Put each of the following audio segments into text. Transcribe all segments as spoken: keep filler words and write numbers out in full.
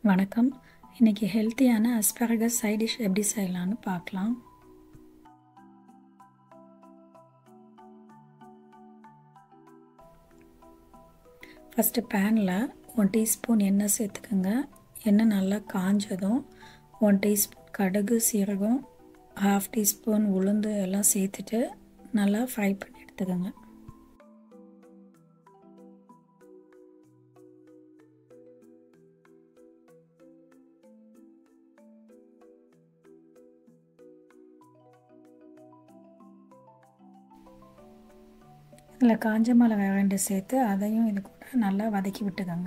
வணக்கம். இன்னைக்கு ஹெல்த்தியான அஸ்பாரகஸ் சைட் டிஷ் எப்படி செய்யலாம்னு பார்க்கலாம். ஃபஸ்ட்டு பேனில் ஒன் டீஸ்பூன் எண்ணெய் சேர்த்துக்கோங்க. எண்ணெய் நல்லா காஞ்சதும் ஒன் டீஸ்பூன் கடுகு, சீரகம், ஹாஃப் டீஸ்பூன் உளுந்து எல்லாம் சேர்த்துட்டு நல்லா ஃப்ரை பண்ணி எடுத்துக்கோங்க. இதில் காஞ்ச மிளகாய் ரெண்டு சேர்த்து அதையும் இது கூட நல்லா வதக்கி விட்டுக்கோங்க.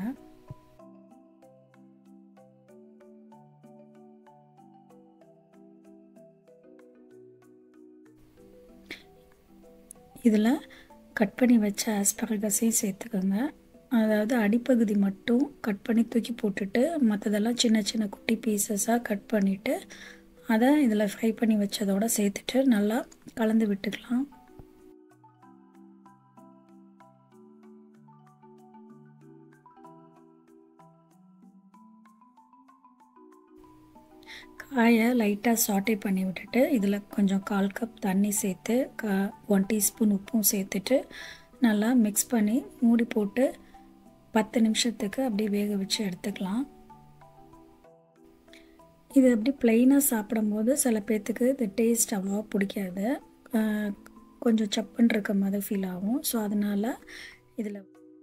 இதில் கட் பண்ணி வச்ச ஆஸ்பரகஸையும் சேர்த்துக்கோங்க. அதாவது அடிப்பகுதி மட்டும் கட் பண்ணி தூக்கி போட்டுட்டு மற்றதெல்லாம் சின்ன சின்ன குட்டி பீசஸாக கட் பண்ணிவிட்டு அதை இதில் ஃப்ரை பண்ணி வச்சதோடு சேர்த்துட்டு நல்லா கலந்து விட்டுக்கலாம். காயை லைட்டாக சாட்டே பண்ணி விட்டுட்டு இதில் கொஞ்சம் கால் கப் தண்ணி சேர்த்து க ஒன் டீஸ்பூன் உப்பும் சேர்த்துட்டு நல்லா மிக்ஸ் பண்ணி மூடி போட்டு பத்து நிமிஷத்துக்கு அப்படியே வேக வச்சு எடுத்துக்கலாம். இது அப்படி ப்ளைனாக சாப்பிடும்போது சில பேர்த்துக்கு இது டேஸ்ட் அவ்வளோவா பிடிக்காது, கொஞ்சம் சப்புன்னு இருக்க மாதிரி ஃபீல் ஆகும். ஸோ அதனால் இதில்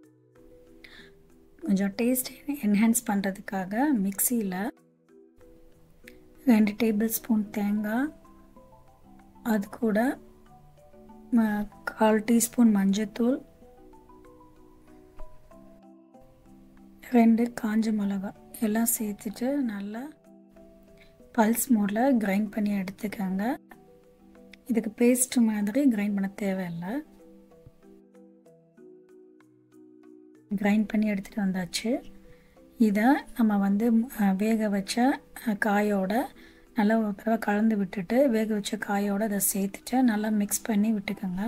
கொஞ்சம் டேஸ்ட் என்ஹான்ஸ் பண்ணுறதுக்காக மிக்சியில் ரெண்டு டேபிள் ஸ்பூன் தேங்காய், அது கூட கால் டீஸ்பூன் மஞ்சத்தூள், ரெண்டு காஞ்ச மிளகாய் எல்லாம் சேர்த்துட்டு நல்லா பல்ஸ் மோடில் கிரைண்ட் பண்ணி எடுத்துக்கோங்க. இதுக்கு பேஸ்ட் மாதிரி கிரைண்ட் பண்ண தேவையில்லை. கிரைண்ட் பண்ணி எடுத்துகிட்டு வந்தாச்சு. இதை நம்ம வந்து வேக வச்ச காயோட நல்லா ஒரு தடவை கலந்து விட்டுட்டு வேக வச்ச காயோடு அதை சேர்த்துட்டு நல்லா மிக்ஸ் பண்ணி விட்டுக்கோங்க.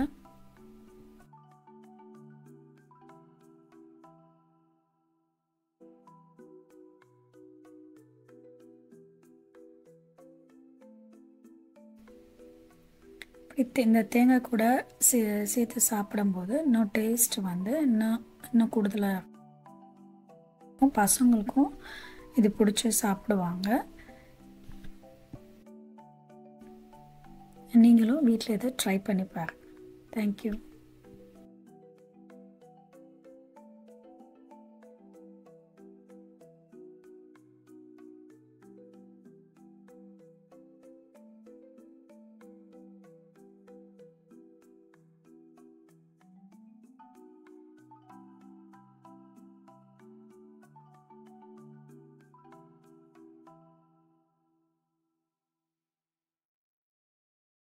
இந்த தேங்காய் கூட சே சேர்த்து சாப்பிடும்போது இன்னும் டேஸ்ட் வந்து இன்னும் இன்னும் கூடுதலாக இருக்கும். பசங்களுக்கும் இது பிடிச்சி சாப்பிடுவாங்க. நீங்களும் வீட்டில் இதை ட்ரை பண்ணி பாருங்கள். தேங்க்யூ.